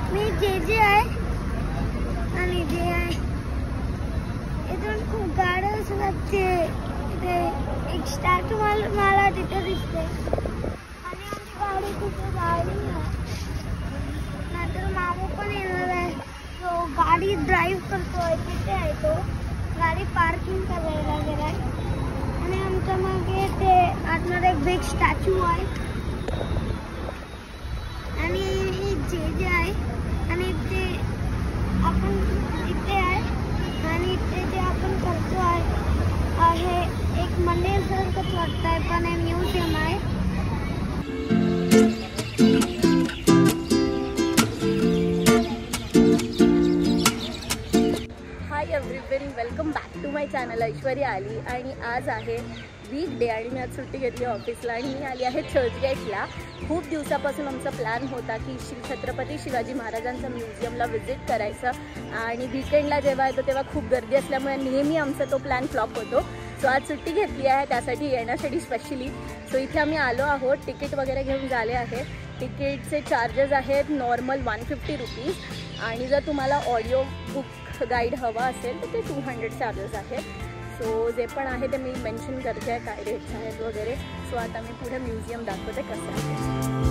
मी जे आहे आणि जे आहे इथून खूप गाड्या असतात ते एक स्टॅच्यू मला तिथे दिसते आणि आमची गाडी तिथे गाडी नंतर मामू पण येणार आहे तो गाडी ड्राईव्ह करतोय तिथे आहे तो गाडी पार्किंग करायला गेलाय आणि आमच्या मागे ते आतमध्ये एक बिग स्टॅच्यू आहे आणि जे आहे आणि ते आपण इथे आहे आणि इथे जे आपण करतो आहे एक मंदिर सारखंच वाटतंय पण हे म्युझियम आहे. Hi everyone, welcome back to my channel. Aishwarya आली आणि आज आहे वीकडे आणि मी आज सुट्टी घेतली ऑफिसला आणि मी आली आहे चर्चगेटला. खूप दिवसापासून आमचा प्लॅन होता की छत्रपती शिवाजी महाराजांचं म्युझियमला व्हिजिट करायचं आणि वीकेंडला जेव्हा येतो तेव्हा खूप गर्दी असल्यामुळे नेहमी आमचा तो प्लॅन फ्लॉप होतो. सो आज सुट्टी घेतली आहे त्यासाठी येण्यासाठी स्पेशली. सो इथे आम्ही आलो आहोत, तिकीट वगैरे घेऊन झाले आहे. तिकीटचे चार्जेस आहेत नॉर्मल 150 रुपीज आणि जर तुम्हाला ऑडिओ बुक गाईड हवा असेल तर ते 200 चार्जेस आहेत. सो जे पण आहे ते मी मेन्शन करते आहे काय रेट्स आहेत वगैरे. सो आता मी पुढे म्युझियम दाखवते कसं आहे.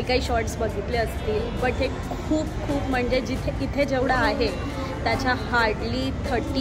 काही शॉर्ट्स बघितले असतील, बट हे खूप खूप म्हणजे इथे जेवढं आहे त्याच्या हार्डली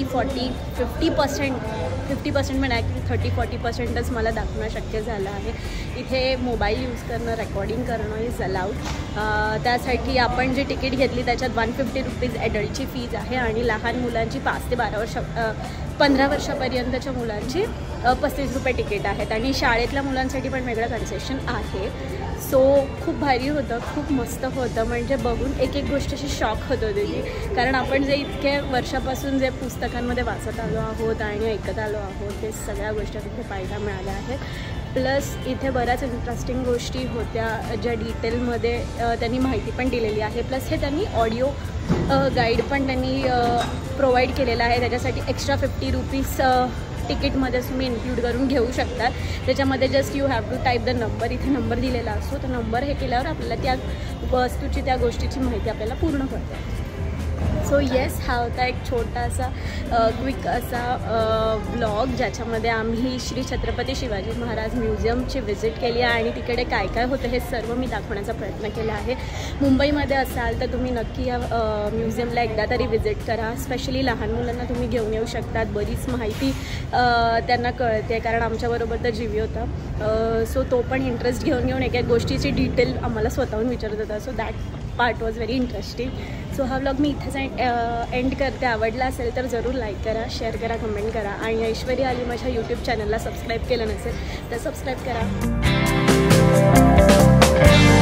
50% पण ॲक्च्युली 30-40%च मला दाखवणं शक्य झालं आहे. इथे मोबाईल यूज करणं, रेकॉर्डिंग करणं इज अलाउड. त्यासाठी आपण जी तिकीट घेतली त्याच्यात 150 रुपीज ॲडल्टची फीज आहे आणि लहान मुलांची 5 ते 15 वर्षापर्यंतच्या मुलांची 35 रुपये तिकीट आहेत आणि शाळेतल्या मुलांसाठी पण वेगळं कन्सेशन आहे. सो खूप भारी होतं, खूप मस्त होतं. म्हणजे बघून एक गोष्टीची शॉक होत होती की कारण आपण जे इतक्या वर्षापासून जे पुस्तकांमध्ये वाचत आलो आहोत आणि ऐकत आलो आहोत ते सगळ्या गोष्टी तिथे पाहायला मिळाल्या आहेत. प्लस इथे बऱ्याच इंटरेस्टिंग गोष्टी होत्या ज्या डिटेलमध्ये त्यांनी माहिती पण दिलेली आहे. प्लस हे त्यांनी ऑडिओ गाईड पण त्यांनी प्रोव्हाइड केलेलं आहे. त्याच्यासाठी एक्स्ट्रा 50 रुपीज तिकीटमध्ये तुम्ही इन्क्लूड करून घेऊ शकतात. त्याच्यामध्ये just you have to type the number. इथे नंबर दिलेला असतो, तर नंबर हे केल्यावर आपल्याला त्या वस्तूची त्या गोष्टीची माहिती आपल्याला पूर्ण कळते. सो येस, हा होता एक छोटासा क्विक असा ब्लॉग ज्याच्यामध्ये आम्ही श्री छत्रपती शिवाजी महाराज म्युझियमची व्हिजिट केली आहे आणि तिकडे काय काय होतं हे सर्व मी दाखवण्याचा प्रयत्न केला आहे. मुंबईमध्ये असाल तर तुम्ही नक्की या म्युझियमला एकदा तरी व्हिजिट करा. स्पेशली लहान मुलांना तुम्ही घेऊन येऊ शकतात. बरीच माहिती त्यांना कळते कारण आमच्याबरोबर तर जीवी होता. सो तो पण इंटरेस्ट घेऊन एक गोष्टीची डिटेल आम्हाला स्वतःहून विचारत होता. So that part was very interesting. So हा व्लॉग मी इथेच एंड करते. आवडला असेल तर जरूर लाईक करा, शेअर करा, कमेंट करा आणि ऐश्वर्या आली माझ्या यूट्यूब चॅनलला सबस्क्राईब केलं नसेल तर सबस्क्राईब करा.